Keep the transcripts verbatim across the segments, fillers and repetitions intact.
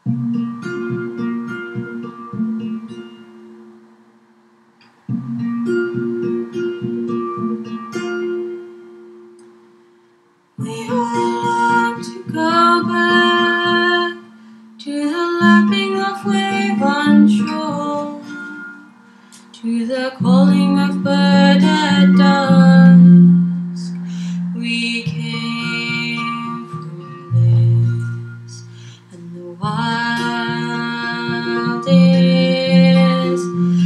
We all long to go back to the lapping of wave on shore, to the calling of bird at dusk. We came from this, and the wild is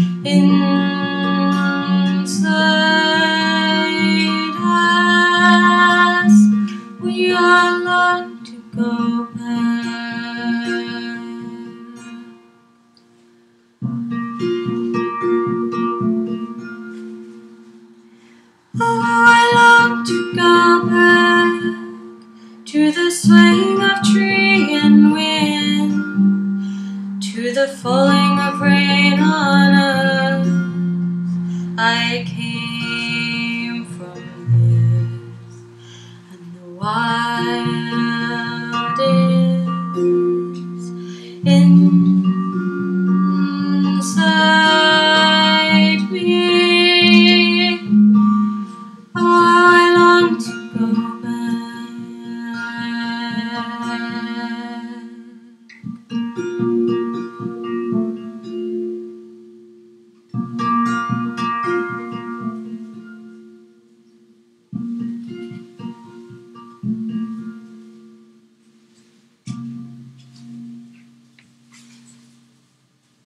inside us. We are long to go back. Oh, I long to go back to the swaying of tree and wind, to the falling of rain on earth. I came from this, and the wild is inside me. Oh, I long to go back.